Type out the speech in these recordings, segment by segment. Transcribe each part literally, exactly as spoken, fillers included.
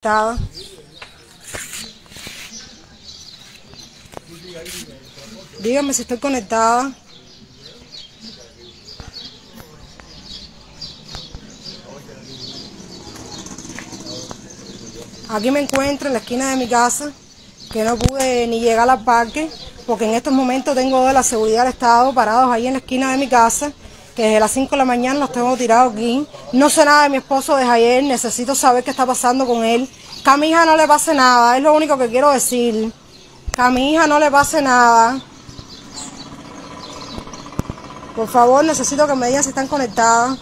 conectada. Díganme si estoy conectada. Aquí me encuentro en la esquina de mi casa, que no pude ni llegar al parque, porque en estos momentos tengo de la seguridad del Estado parados ahí en la esquina de mi casa, que desde las cinco de la mañana los tengo tirados aquí. No sé nada de mi esposo desde ayer, necesito saber qué está pasando con él. Que a mi hija no le pase nada, es lo único que quiero decir. Que a mi hija no le pase nada. Por favor, necesito que me digan si están conectadas.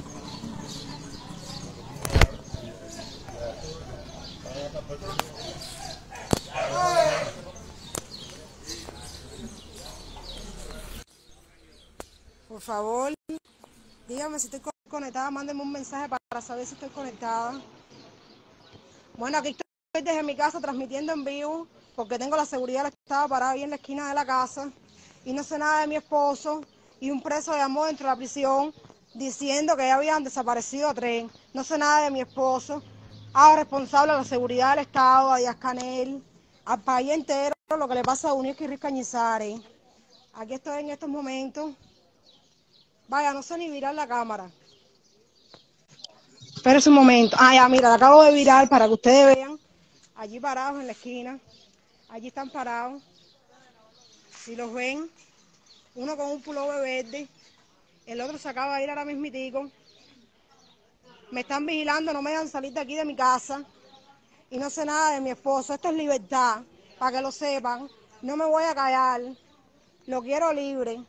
Por favor, díganme si estoy conectada, mándenme un mensaje para saber si estoy conectada. Bueno, aquí estoy desde mi casa transmitiendo en vivo, porque tengo la seguridad del Estado parada ahí en la esquina de la casa, y no sé nada de mi esposo, y un preso llamó dentro de la prisión diciendo que ya habían desaparecido a tres. No sé nada de mi esposo. Hago responsable a la seguridad del Estado, a Díaz Canel, al país entero, lo que le pasa a Unisco y Riz Cañizares. Aquí estoy en estos momentos. Vaya, no sé ni virar la cámara. Espérese un momento. Ah, ya, mira, la acabo de virar para que ustedes vean. Allí parados en la esquina. Allí están parados. Si los ven, uno con un pullover verde, el otro se acaba de ir ahora mismitico. Me están vigilando, no me dejan salir de aquí de mi casa. Y no sé nada de mi esposo. Esto es libertad, para que lo sepan. No me voy a callar. Lo quiero libre.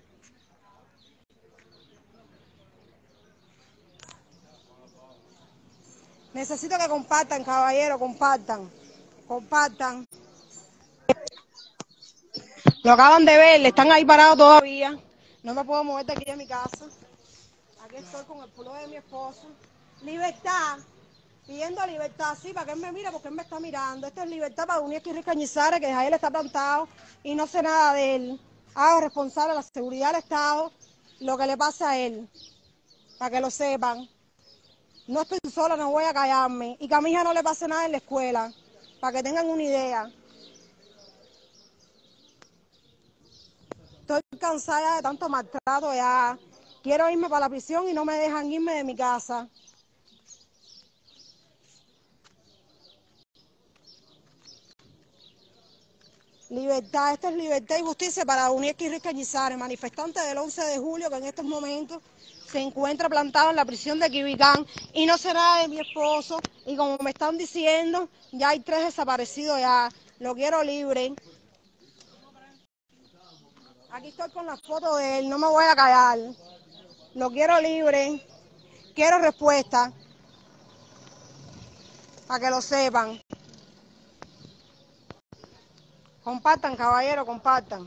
Necesito que compartan, caballero, compartan. Compartan. Lo acaban de ver, están ahí parados todavía. No me puedo mover de aquí de mi casa. Aquí estoy con el pullover de mi esposo. Libertad. Pidiendo libertad, sí, para que él me mire, porque él me está mirando. Esto es libertad para Unisco y Riz Cañizares, que a él está plantado y no sé nada de él. Hago responsable a la seguridad del Estado lo que le pasa a él, para que lo sepan. No estoy sola, no voy a callarme. Y que a mi hija no le pase nada en la escuela, para que tengan una idea. Estoy cansada de tanto maltrato ya. Quiero irme para la prisión y no me dejan irme de mi casa. Libertad, esto es libertad y justicia para Unisco y Riz Cañizares, manifestante del once de julio que en estos momentos se encuentra plantado en la prisión de Quibicán y no sé nada de mi esposo y como me están diciendo, ya hay tres desaparecidos ya, lo quiero libre. Aquí estoy con la foto de él, no me voy a callar, lo quiero libre, quiero respuesta, para que lo sepan. Compartan, caballero, compartan.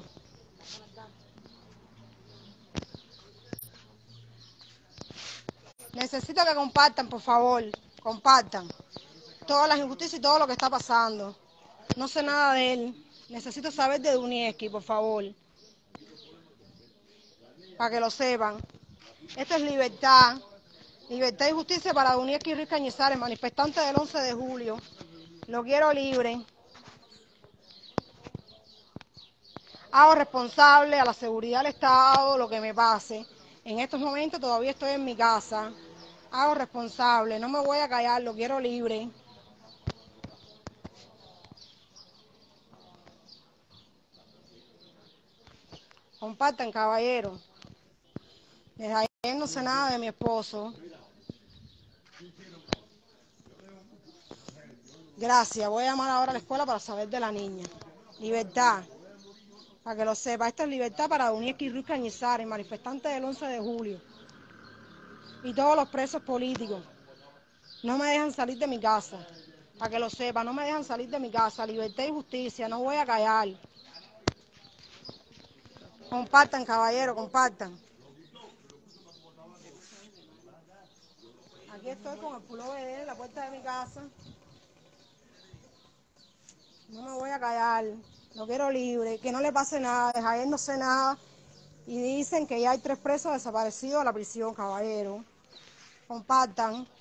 Necesito que compartan, por favor, compartan. Todas las injusticias y todo lo que está pasando. No sé nada de él. Necesito saber de Unisco, por favor. Para que lo sepan. Esto es libertad. Libertad y justicia para Unisco y Riz Cañizares, manifestante del once de julio. Lo quiero libre. Hago responsable a la seguridad del Estado lo que me pase. En estos momentos todavía estoy en mi casa. Hago responsable. No me voy a callar. Lo quiero libre. Compartan, caballero. Desde ayer no sé nada de mi esposo. Gracias. Voy a llamar ahora a la escuela para saber de la niña. Libertad. Para que lo sepa. Esto es libertad para Unisco y Riz Cañizares, manifestantes del once de julio. Y todos los presos políticos. No me dejan salir de mi casa. Para que lo sepa. No me dejan salir de mi casa. Libertad y justicia. No voy a callar. Compartan, caballero. Compartan. Aquí estoy con el pullover de él en la puerta de mi casa. No me voy a callar. Lo quiero libre. Que no le pase nada. Desde ayer no sé nada. Y dicen que ya hay tres presos desaparecidos de la prisión, caballero. Compartan.